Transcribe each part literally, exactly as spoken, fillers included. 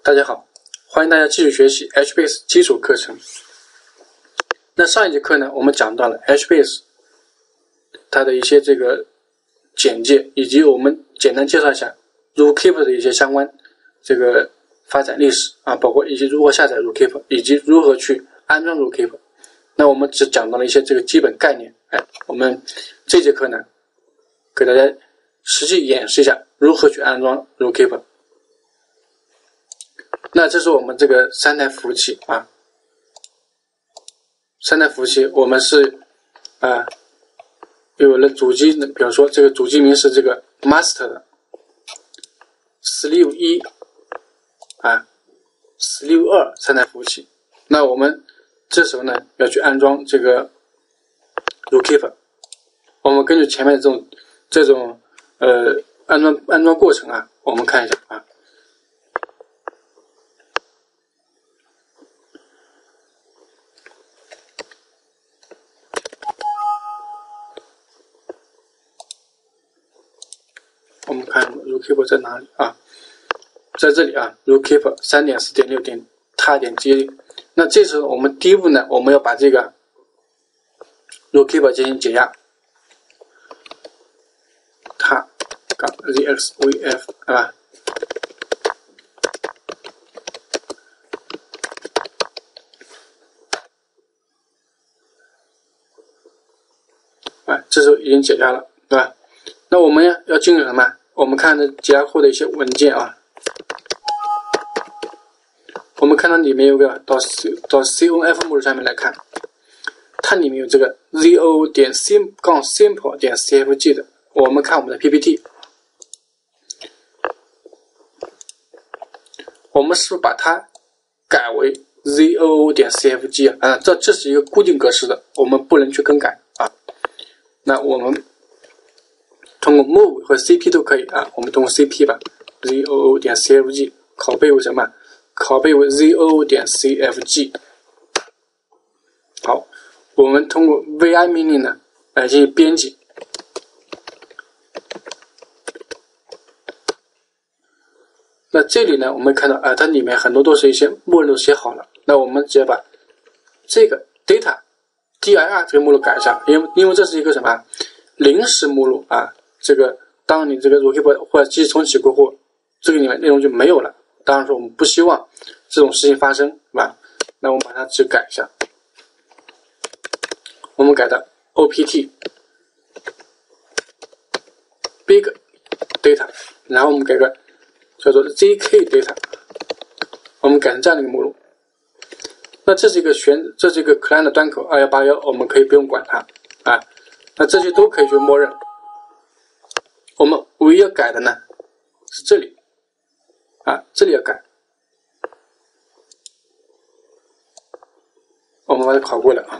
大家好，欢迎大家继续学习 H base 基础课程。那上一节课呢，我们讲到了 H base 它的一些这个简介，以及我们简单介绍一下 Zookeeper 的一些相关这个发展历史啊，包括以及如何下载 Zookeeper， 以及如何去安装 Zookeeper。那我们只讲到了一些这个基本概念。哎，我们这节课呢，给大家实际演示一下如何去安装 Zookeeper。那这是我们这个三台服务器啊，三台服务器我们是啊有了主机，比如说这个主机名是这个 master 的 sleeve 一啊 sleeve 二三台服务器。那我们这时候呢要去安装这个 Zookeeper， 我们根据前面的这种这种呃安装安装过程啊，我们看一下啊。我们看 Zookeeper 在哪里啊？在这里啊 ，Zookeeper 三点四点六点踏点接力。那这时候我们第一步呢，我们要把这个 Zookeeper 进行解压，踏杠 zxvf 啊，啊，这时候已经解压了，对吧？那我们要进入什么？我们看这解压后的一些文件啊，我们看到里面有个到 C 到 conf 目录上面来看，它里面有这个 zo 点 sim 杠 simple 点 cfg 的。我们看我们的 P P T， 我们是不是把它改为 zo 点 cfg 啊？啊，这这是一个固定格式的，我们不能去更改啊。那我们通过 move 和 cp 都可以啊，我们通过 cp 吧 ，zoo 点 cfg 拷贝为什么？拷贝为 zo 点 cfg。好，我们通过 vi 命令呢来进行编辑。那这里呢，我们看到啊，它里面很多都是一些目录写好了。那我们直接把这个 data dir 这个目录改一下，因为因为这是一个什么临时目录啊。这个当你这个 Zookeeper 或者机器重启过后，这个里面内容就没有了。当然说我们不希望这种事情发生，是吧？那我们把它只改一下，我们改的 opt big data， 然后我们改个叫做 zk data， 我们改成这样的一个目录。那这是一个全，这是一个 client 的端口二一八一，我们可以不用管它啊。那这些都可以去默认。我们唯一要改的呢是这里啊，这里要改，我们把它拷过来啊。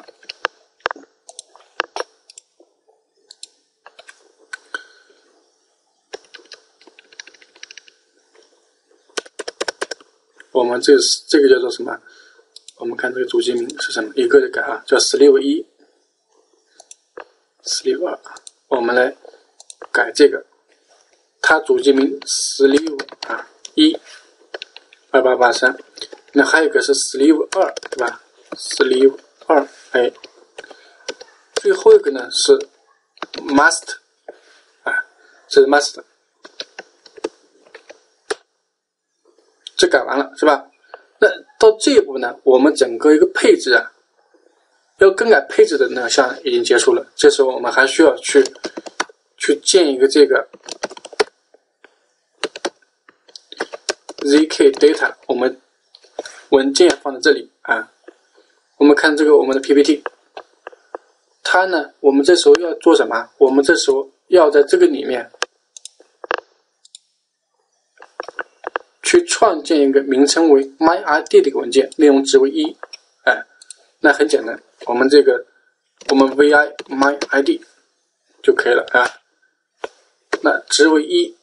我们这是这个叫做什么？我们看这个主机名是什么？一个就改啊，叫 sleeve 一 sleeve 二，我们来改这个，它主机名 sleeve 啊一二八八三，那还有一个是 sleeve 二，对吧 ？sleeve 二，哎，最后一个呢是 master 啊，这是 master， 这改完了是吧？那到这一步呢，我们整个一个配置啊，要更改配置的那个项已经结束了。这时候我们还需要去去建一个这个 zk data， 我们文件放在这里啊。我们看这个我们的 P P T， 它呢，我们这时候要做什么？我们这时候要在这个里面去创建一个名称为 myid 的一个文件，内容值为一，哎，那很简单，我们这个我们 vi myid 就可以了啊。那值为一，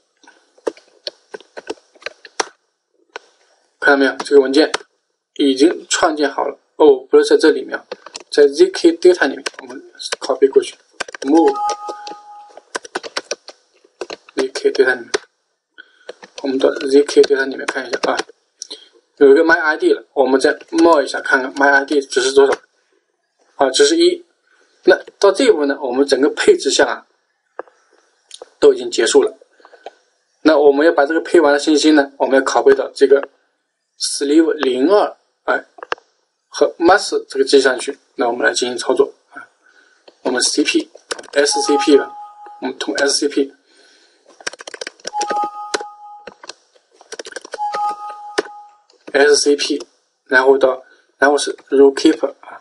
看到没有？这个文件已经创建好了。哦，不是在这里面，在 zk data 里面，我们拷贝过去 ，move zk data 里面，我们到 zk data 里面看一下啊。 有一个 my I D 了，我们再冒一下看看 my I D 值是多少啊，值是一。那到这一步呢，我们整个配置项啊都已经结束了。那我们要把这个配完的信息呢，我们要拷贝到这个 sleeve 零二哎和 master 这个机上去。那我们来进行操作啊，我们 C P S C P 了，我们通 S C P。S C P， 然后到，然后是 row keeper 啊，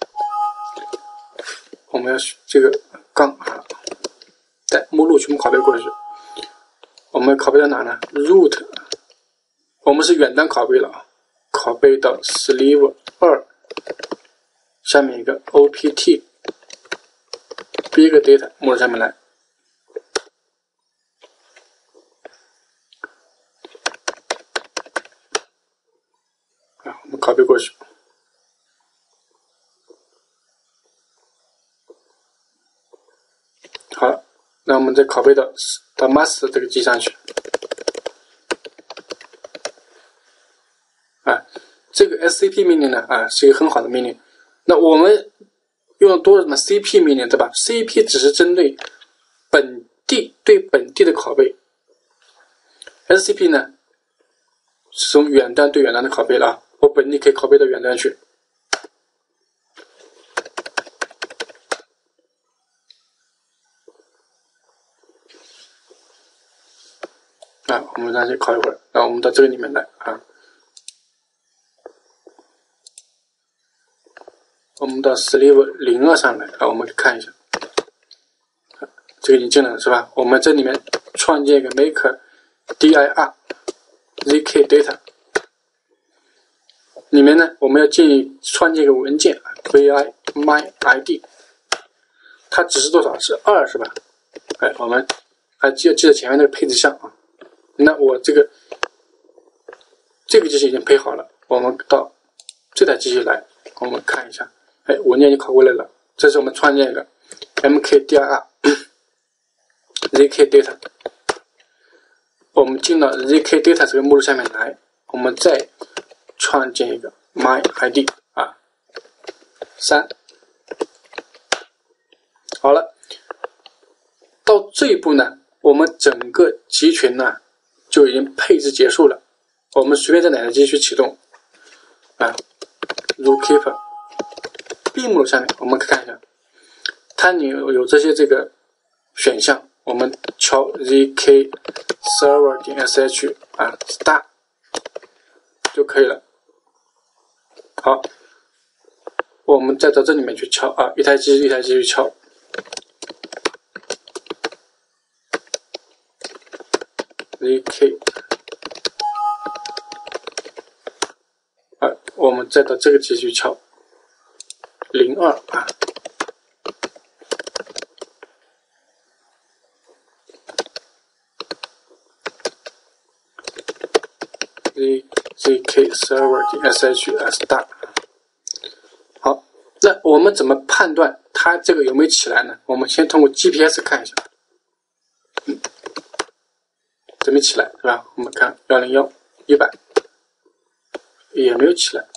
我们要这个杠啊，在目录全部拷贝过去。我们拷贝到哪呢 ？root， 我们是远端拷贝了啊，拷贝到 sleeve 二，下面一个 O P T big data 目录下面来。我们拷贝过去，好了，那我们再拷贝到到 master 这个机上去。啊，这个 S C P 命令呢，啊，是一个很好的命令。那我们用的多了什么 C P 命令，对吧 ？C P 只是针对本地对本地的拷贝 ，S C P 呢是从远端对远端的拷贝了啊。我本地可以拷贝到远端去。啊，我们让它拷一会儿，然后我们到这个里面来啊。我们到 sleeve 零二上来啊，我们看一下，这个已经进来了是吧？我们这里面创建一个 make dir zk data。里面呢，我们要建议创建一个文件 vi my id， 它值是多少？是二是吧？哎，我们还记得记得前面那个配置项啊。那我这个这个机器已经配好了，我们到这台机器来，我们看一下，哎，文件就拷过来了。这是我们创建一个 mkdir zk data， 我们进到 zk data 这个目录下面来，我们再创建一个 my id 啊，三，好了，到这一步呢，我们整个集群呢就已经配置结束了。我们随便在哪台机去启动啊 ，row keeper B 目录下面，我们看一下，它有有这些这个选项，我们敲 zk server 点 sh 啊 start 就可以了。好，我们再到这里面去敲啊，一台机一台机去敲。zk 啊，我们再到这个机去敲零二啊。zk server 点 sh start。好，那我们怎么判断它这个有没有起来呢？我们先通过 G P S 看一下，嗯，怎么起来是吧？我们看一零一、一百也没有起来。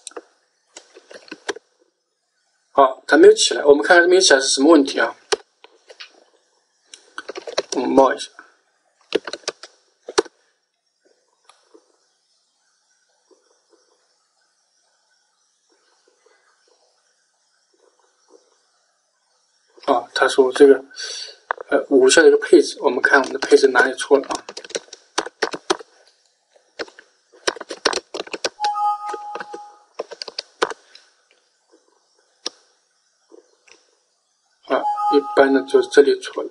好，它没有起来，我们看看没有起来是什么问题啊？我们冒一下。啊，他说这个呃无效的一个配置，我们看我们的配置哪里错了啊？啊，一般的就是这里错了。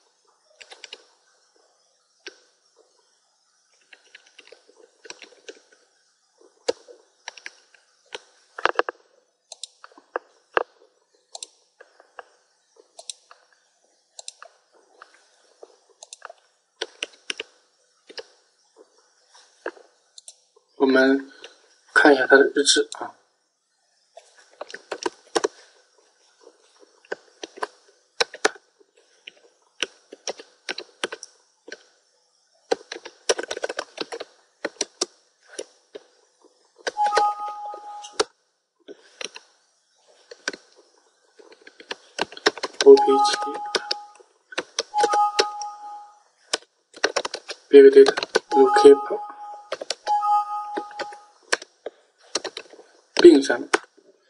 我们看一下它的日志啊。 opt big data zookeeper Bing 上面。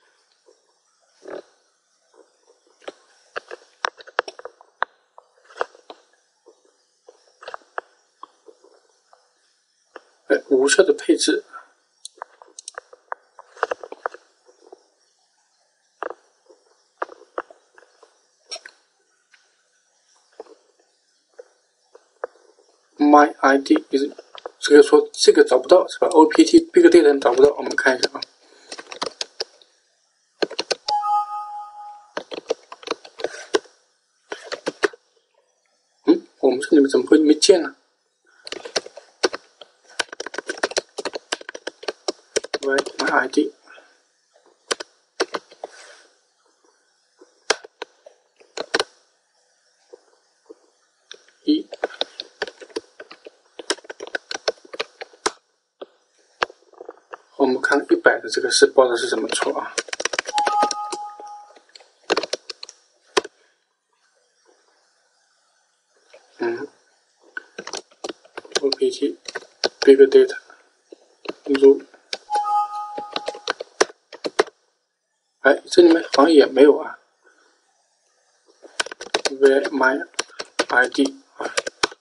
哎，无效的配置。My I D 就是这个说这个找不到是吧 ？O P T Big Data 找不到，我们看一下啊。嗯，我们这里面怎么会没见呢 ？Where my I D？ 一。我们看一百的这个是报的是什么错啊？嗯 ，O P T Big Data 如，哎，这里面好像也没有啊。Where my I D 啊，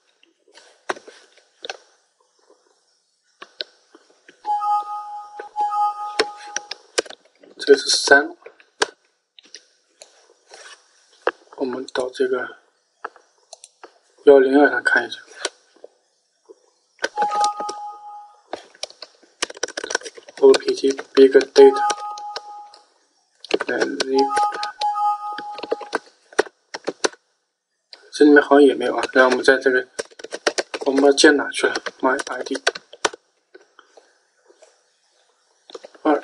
这是三。我们到这个幺零二上看一下。O P T Big Data， 这里面好像也没有啊。然后我们在这个，我们要建哪去了 ？My I D 二，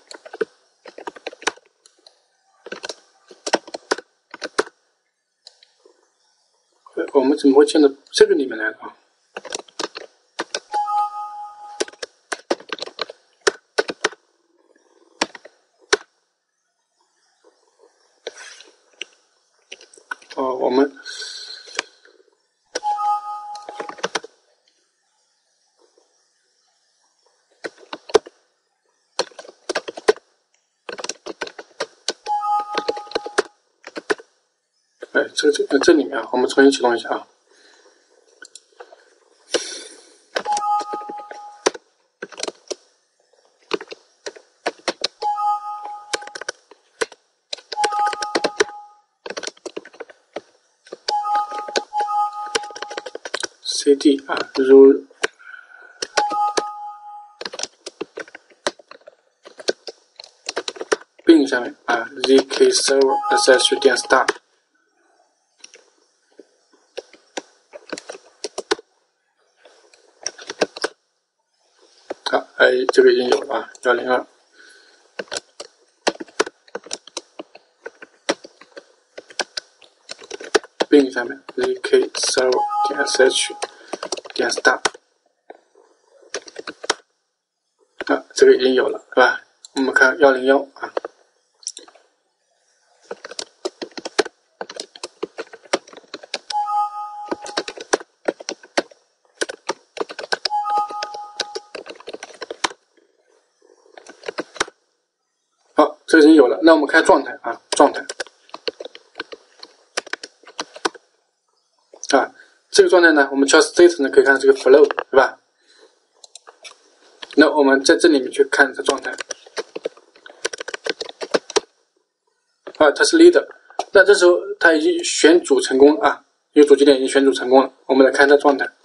我们怎么会建到这个里面来了啊？哦，我们哎，这个这这里面啊，我们重新启动一下啊。C D 啊，如Bing 上面啊 ，zk server sh 点 star 啊，哎，这个已经有了啊，幺零二。Bing 上面 zk server 点 sh 点 star 啊，这个已经有了，是吧？我们看幺零幺啊。好，这个已经有了。那我们看状态啊，状态啊，这个状态呢，我们敲 state 呢，可以看这个 flow， 对吧？那我们在这里面去看它状态啊，它是 leader。那这时候它已经选组成功了啊，因为主节点已经选组成功了。我们来看它状态。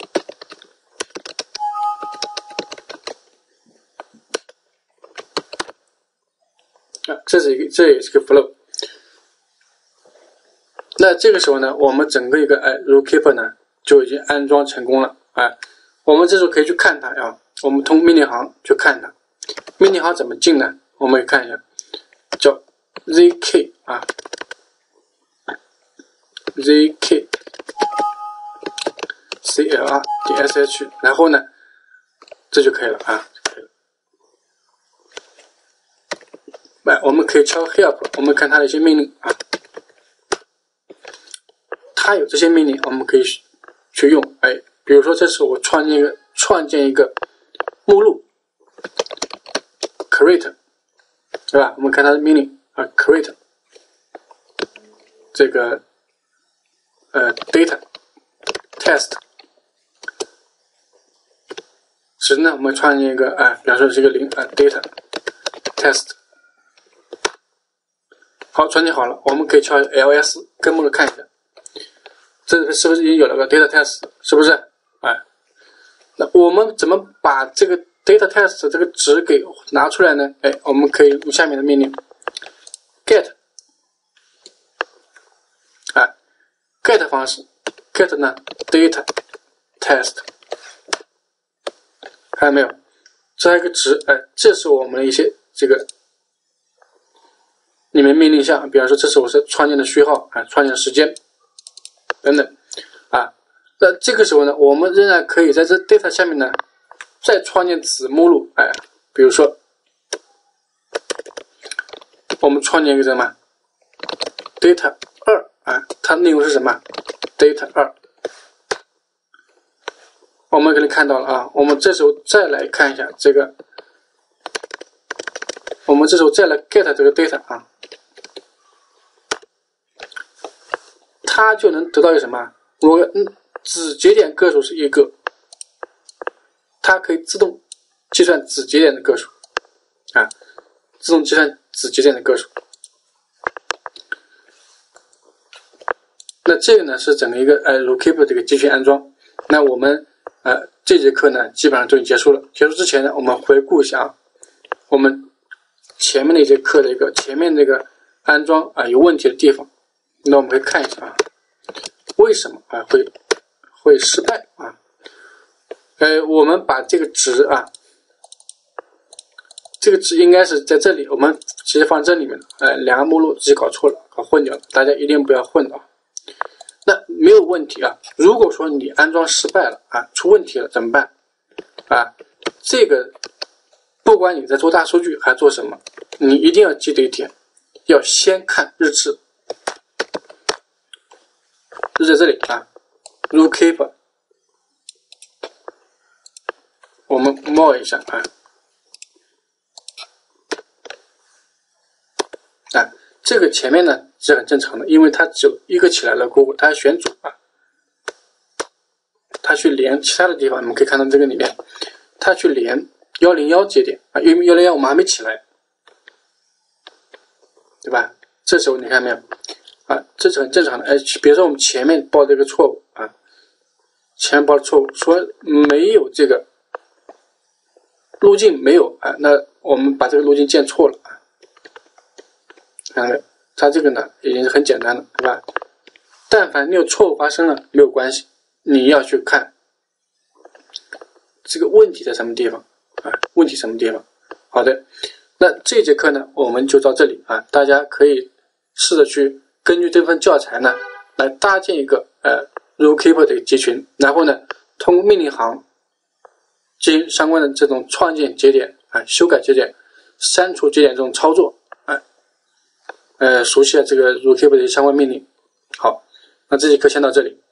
啊，这是一个，这也是个 flow。那这个时候呢，我们整个一个哎 zookeeper 呢就已经安装成功了啊。我们这时候可以去看它啊，我们通命令行去看它。命令行怎么进呢？我们看一下，叫 zk 啊 ，zk clr 点 sh， 然后呢，这就可以了啊。来，我们可以敲 help， 我们看它的一些命令啊。 它有这些命令，我们可以去用。哎，比如说这是我创建一个创建一个目录 ，create， 对吧？我们看它的命令啊 ，create 这个呃 data test。值呢，我们创建一个啊，比方说是一个零啊 data test。好，创建好了，我们可以敲 ls 根目录看一下，这个是不是已经有了个 data test？ 是不是？哎，那我们怎么把这个 data test 这个值给拿出来呢？哎，我们可以用下面的命令 get， 哎 get 方式 get 呢 data test。看到没有？这一个值，哎，这是我们的一些这个里面命令项，比方说这是我是创建的序号啊，创建的时间等等啊。那这个时候呢，我们仍然可以在这 data 下面呢再创建子目录，哎，比如说我们创建一个什么 data 二啊，它内容是什么 data 二。我们可以看到了啊，我们这时候再来看一下这个，我们这时候再来 get 这个 data 啊，它就能得到一个什么？我嗯，子节点个数是一个，它可以自动计算子节点的个数啊，自动计算子节点的个数。那这个呢是整个一个呃 Zookeeper 这个集群安装。那我们呃，这节课呢，基本上都已经结束了。结束之前呢，我们回顾一下啊，我们前面那节课的一个前面这个安装啊有问题的地方。那我们可以看一下啊，为什么啊会会失败啊？呃，我们把这个值啊，这个值应该是在这里，我们直接放这里面的，呃，两个目录直接搞错了，搞混掉了，大家一定不要混啊。那没有问题啊，如果说你安装失败了啊，出问题了怎么办啊？这个不管你在做大数据还做什么，你一定要记得一点，要先看日志，日在这里啊 ，Zookeeper， 我们冒一下啊，啊。这个前面呢是很正常的，因为它只有一个起来了过后，它选组啊，它去连其他的地方，你们可以看到这个里面，它去连一零一节点啊，因为一零一我们还没起来，对吧？这时候你看没有啊？这是很正常的。哎，比如说我们前面报这个错误啊，前面报的错误说没有这个路径没有啊，那我们把这个路径建错了啊。看到没有？它这个呢已经是很简单了，对吧？但凡你有错误发生了，没有关系，你要去看这个问题在什么地方啊？问题什么地方？好的，那这节课呢我们就到这里啊，大家可以试着去根据这份教材呢来搭建一个呃 Zookeeper 的集群，然后呢通过命令行进行相关的这种创建节点啊、修改节点、删除节点这种操作。呃，熟悉了这个 Zookeeper 的相关命令。好，那这节课先到这里。